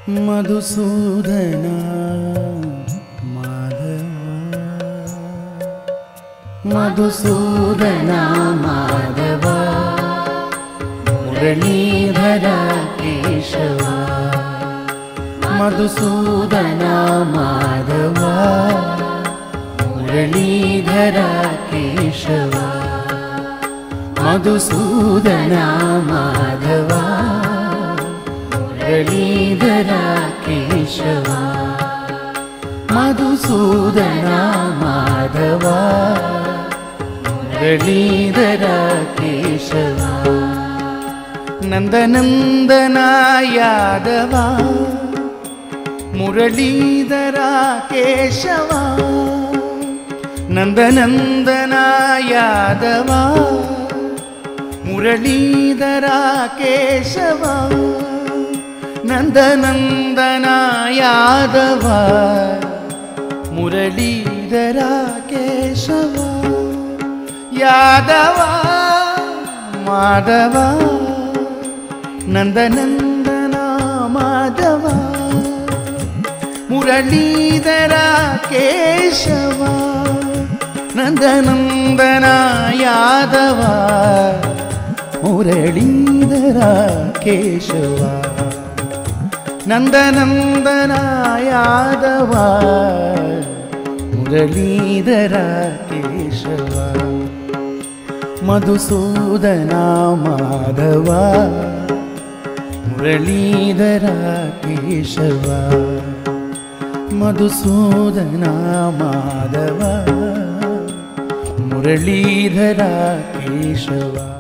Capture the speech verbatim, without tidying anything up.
मधुसूदना माधवा, मधुसूदना माधवा, मुरलीधरा केशवा, मधुसूदना माधवा, मुरलीधरा केशवा, मधुसूदना माधवा, मुरलीधरा केशवा, मधुसूदना माधवा, मुरलीधरा केशवा, नंदनंदना यादवा, मुरलीधरा केशवा, नंदनंदना यादवा, मुरलीधरा केशवा, नंदनंदना यादवा, मुरलीधरा केशवा, यादवा माधवा, नंदनंदना माधवा, मुरलीधरा केशवा, नंदनंदना यादवा, मुरलीधरा केशवा, नंदनंदना यादवा, मुरलीधरा केशवा, मधुसूदना माधवा, मुरलीधरा केशवा, मधुसूदना माधवा, मुरलीधरा केशवा।